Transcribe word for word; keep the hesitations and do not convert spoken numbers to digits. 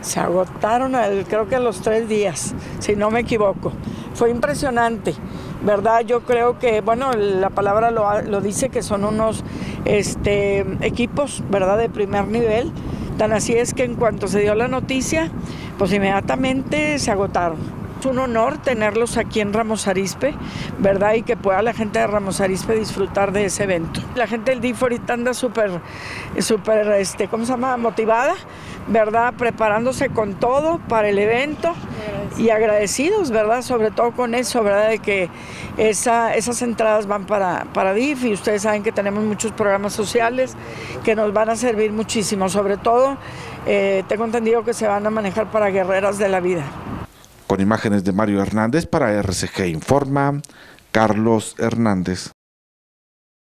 Se agotaron, al, creo que a los tres días, si no me equivoco. Fue impresionante, ¿verdad? Yo creo que, bueno, la palabra lo, lo dice, que son unos este, equipos, ¿verdad?, de primer nivel. Tan así es que en cuanto se dio la noticia, pues inmediatamente se agotaron. Es un honor tenerlos aquí en Ramos Arizpe, ¿verdad? Y que pueda la gente de Ramos Arizpe disfrutar de ese evento. La gente del D I F ahorita anda súper, súper, este, ¿cómo se llama?, motivada, ¿verdad? Preparándose con todo para el evento y agradecidos, ¿verdad? Sobre todo con eso, ¿verdad? De que esa, esas entradas van para, para D I F, y ustedes saben que tenemos muchos programas sociales que nos van a servir muchísimo. Sobre todo, eh, tengo entendido que se van a manejar para guerreras de la vida. Con imágenes de Mario Hernández para R C G Informa, Carlos Hernández.